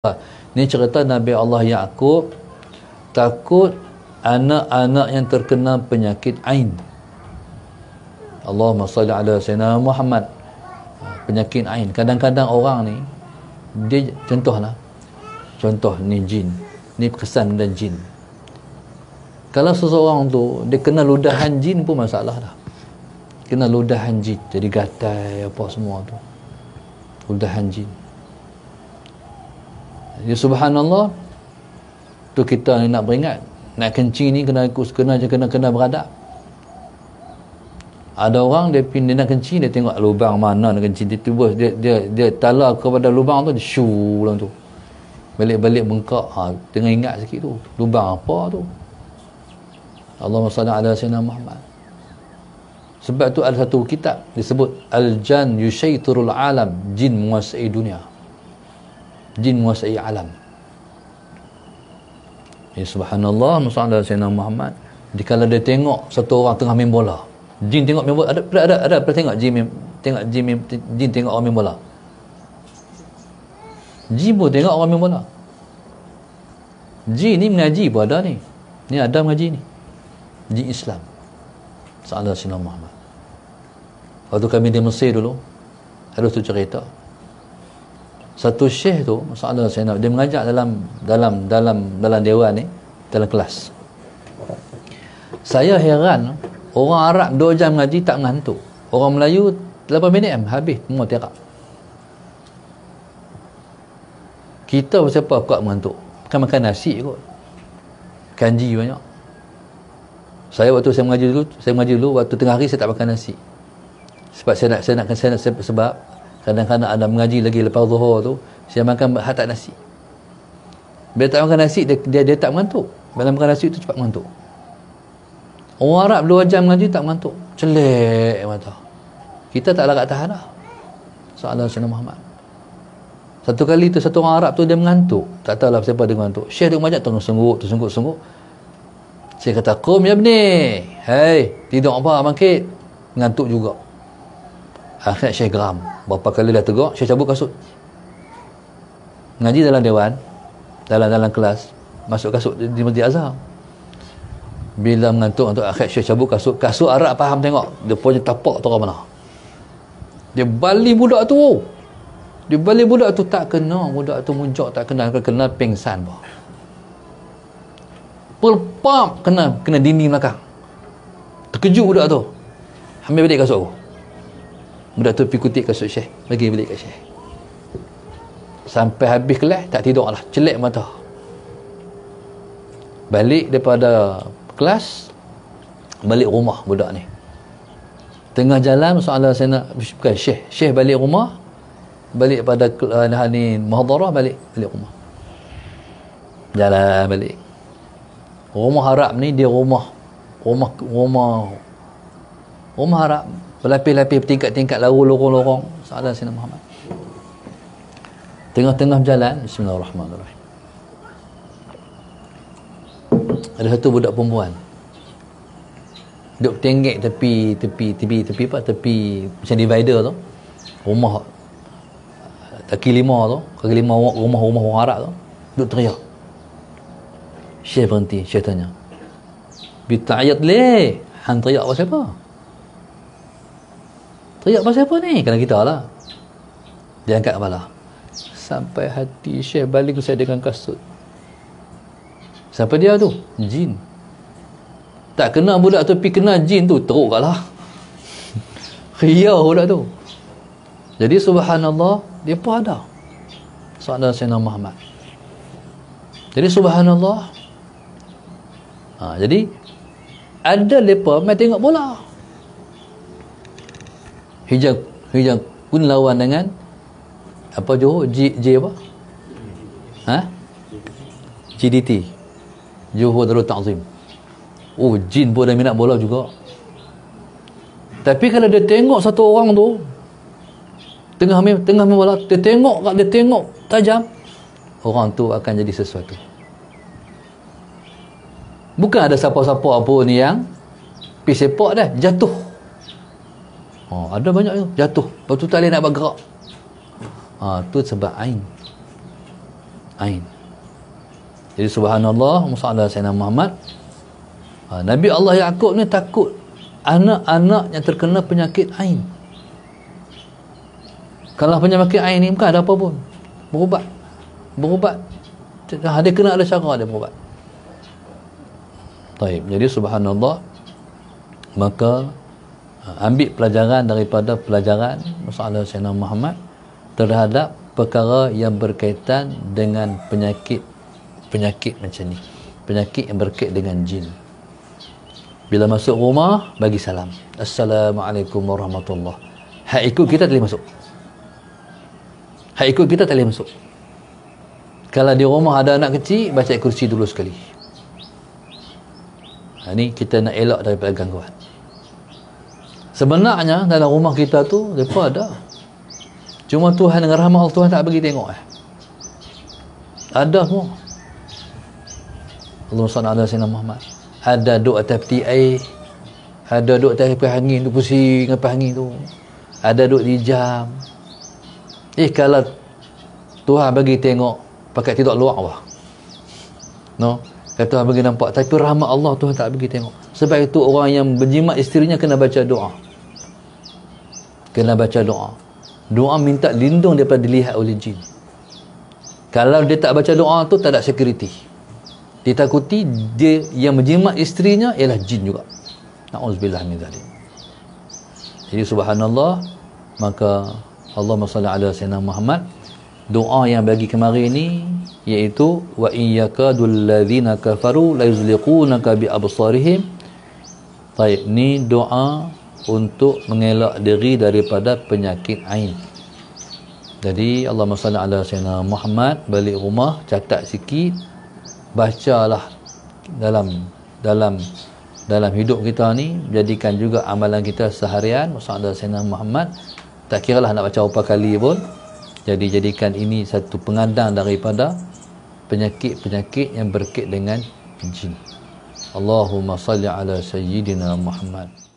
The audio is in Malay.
Ni cerita Nabi Allah Yaqub takut anak-anak yang terkena penyakit ain. Allahumma salli ala sayyidina Muhammad. Penyakit ain. Kadang-kadang orang ni dia contoh ni jin. Ni kesan dan jin. Kalau seseorang tu dia kena ludahan jin pun masalah dah. Kena ludahan jin, jadi gatal apa semua tu. Ludahan jin. Ya subhanallah, tu kita ni nak beringat, nak kencing ni kena beradab. Ada orang dia nak kencing, dia tengok lubang mana nak kencing, dia tala kepada lubang tu, dia shoo dalam tu. Balik-balik bengkak, tengah ingat sikit tu, lubang apa tu. Allahumma salli ala sayyidina Muhammad. Sebab tu ada satu kitab disebut Al-Jan Yushaytirul Alam, jin menguasai dunia. Jin menguasai alam. Ya subhanallah, Muhammad Sayyidina Muhammad. Jadi kalau dia tengok satu orang tengah main bola, jin tengok main bola, ada pernah tengok jin tengok orang main bola. Jin pun tengok orang main bola. Jin ni mengaji pun ada ni. Ni ada mengaji ni. Jin Islam. Sayyidina Muhammad. Waktu kami di Mesir dulu, ada tu cerita. Satu syekh tu, masalah saya dia mengajak dalam dewan ni, dalam kelas. Saya heran, orang Arab 2 jam ngaji tak mengantuk. Orang Melayu 8 minit habis semua terak. Kita siapa kuat mengantuk? Bukan makan nasi kot. Kanji banyak. Saya waktu saya mengaji dulu waktu tengah hari saya tak makan nasi. Sebab saya nak sebab kadang-kadang ada mengaji lagi lepas zuhur tu, saya makan tak nasi. Bila tak makan nasi, dia tak mengantuk. Bila makan nasi tu cepat mengantuk. Orang Arab 2 jam mengaji tak mengantuk. Celek mata. Kita tak larat tahan dah. Soalan Sayyidina Muhammad. Satu kali tu, satu orang Arab tu dia mengantuk. Tak tahulah siapa dia mengantuk. Syekh dia mengajak tersengguk. Saya kata, "Qum ya bni." Hai, tidur apa bangkit? Mengantuk juga. Akhirnya Syekh geram. Berapa kali dah tegur, Syekh cabut kasut. Ngaji dalam dewan, dalam kelas, masuk kasut di Masjid Azhar. Bila mengantuk akhir Syekh cabut kasut. Kasut Arab faham tengok. Dia punya tapak tu orang mana. Dia balik budak tu. Tak kena. Budak tu muncak tak kena pingsan bah. Pelpap kena dinding belakang. Terkejut budak tu. Ambil balik kasut aku. Budak tu pergi kutip kasut Syekh, bagi balik kat Syekh. Sampai habis kelas tak tidur lah, celek mata. Balik daripada kelas, balik rumah budak ni. Tengah jalan soalan saya nak bukan Syekh balik rumah, balik pada ni muhadarah, balik rumah. Jalan balik. Rumah Arab ni dia rumah Arab. Berlapis-lapis, tingkat-tingkat, lorong-lorong. Soalan Sayyidina Muhammad. Tengah-tengah berjalan, bismillahirrahmanirrahim. Ada satu budak perempuan. Duduk tenggek tepi macam divider tu. Rumah kaki 5 tu, rumah orang Arab tu. Duduk teriak. Syekh berhenti, Syekh tanya. "Bita'ayat leh?" Hang teriak pasal apa? Teriak pasal apa ni? Kena kita lah. Dia angkat kepala. Sampai hati Syekh balik saya dengan kasut. Siapa dia tu? Jin. Tak kena budak tu, pergi kena jin tu, teruk kat lah. Riau budak tu. Jadi subhanallah, dia pun ada. Soalan Sayyidina Muhammad. Jadi subhanallah. Jadi ada mereka main tengok bola. Hijab pun lawan dengan apa Johor J apa? GDT, Johor Darul Ta'zim. Oh, jin pun ada minat bola juga. Tapi kalau dia tengok satu orang tu tengah main bola, dia tengok tajam, orang tu akan jadi sesuatu. Bukan ada siapa-siapa pun yang pergi sepak dah jatuh. Ada banyak tu jatuh, lepas tu tak boleh nak bergerak. Tu sebab ain. ain. Jadi subhanallah, musalla sayyidina Muhammad. Nabi Allah Yaqub ni takut anak-anak yang terkena penyakit ain. Kalau penyakit ain ni bukan ada apa pun, berubat. Dia kena ada cara dia berubat. Baik, jadi subhanallah, maka ambil pelajaran daripada pelajaran musalla sayyidina Muhammad terhadap perkara yang berkaitan dengan penyakit macam ni, penyakit yang berkait dengan jin. Bila masuk rumah, bagi salam, assalamualaikum warahmatullahi. Hak ikut kita tak boleh masuk, hak ikut kita tak boleh masuk. Kalau di rumah ada anak kecil, baca kursi dulu sekali. Ini kita nak elak daripada gangguan. Sebenarnya dalam rumah kita tu mereka ada, cuma Tuhan dengan rahmat Allah, Tuhan tak bagi tengok. Ada semua. Allahumma salli ala sayyidina Muhammad. Ada duk atas peti air, ada duk atas kipas angin tu, pusing kipas angin tu, ada duk di jam. Kalau Tuhan bagi tengok pakai tidur luar wah, no, kalau Tuhan bagi nampak, tapi rahmat Allah Tuhan tak bagi tengok. Sebab itu orang yang berjimat isterinya kena baca doa, doa minta lindung daripada dilihat oleh jin. Kalau dia tak baca doa tu, tak ada security, ditakuti dia yang berjimat isterinya ialah jin juga. Na'udzubillah min zalik. Jadi subhanallah, maka Allahumma salli ala sayyidina Muhammad. Doa yang bagi kemarin ni iaitu wa in yakadul ladzina kafaru la yuzliqunaka bi absarihim. Baik, ni doa untuk mengelak diri daripada penyakit ain. Jadi Allahumma salli ala sayyidina Muhammad, balik rumah catat sikit, bacalah dalam hidup kita ni, jadikan juga amalan kita seharian musalla sayyidina Muhammad. Tak kiralah nak baca berapa kali pun, jadi jadikan ini satu pengadang daripada penyakit-penyakit yang berkait dengan jin. Allahumma salli ala sayyidina Muhammad.